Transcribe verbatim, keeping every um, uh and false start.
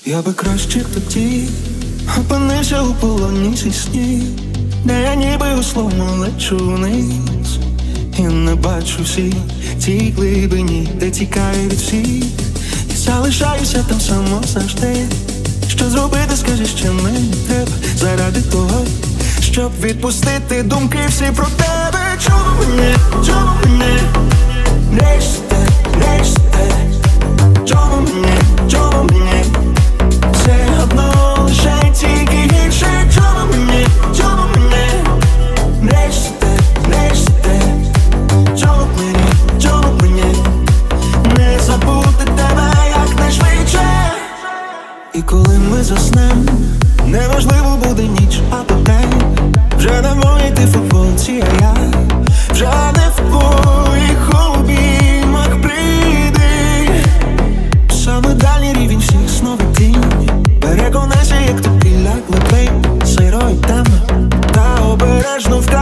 Я би краще тоді опинився у полоні зі снів, де я ніби условно лечу вниз і не бачу всі ті глибині, де тікаю від всіх і залишаюся там само завжди. Що зробити, скажи, що мені треба заради того, щоб відпустити думки всі про тебе. Чому мене, чому мене мрієшся, мрієшся? Чому мене, чому мене все одно лише тільки гірше? Чому мене, чому мене мрієшся, мрієшся? Чому мене, чому мене не забути тебе якнайшвидше? І коли ми заснем, неважливо буде ніч або день, вже не в моїй ти футболці, а я вже не в твоїх обіймах. Прийди, саме дальній рівень всіх снов і тінь. Переконайся, як тобі ляг глибин, сиро і темно, та обережно в